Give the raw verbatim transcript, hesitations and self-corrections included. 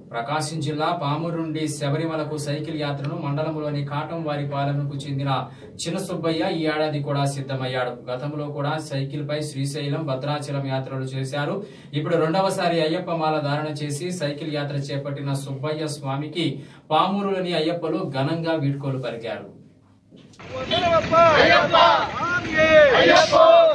ప్రకాశం జిల్లా పామూరు నుండి శబరిమలకు సైకిల్ యాత్రను మండలంలోని కాటంవారిపాలెంకు చెందిన చిన్న సుబ్బయ్య ఈ ఏడాది కూడా సిద్ధమయ్యాడు. గతంలో కూడా సైకిల్ పై శ్రీశైలం, భద్రాచలం యాత్రలు చేశారు. ఇప్పుడు రెండవసారి అయ్యప్ప మాల ధారణ చేసి సైకిల్ యాత్ర చేపట్టిన సుబ్బయ్య స్వామికి పామూరులోని అయ్యప్పలు ఘనంగా వీడ్కోలు పలికారు.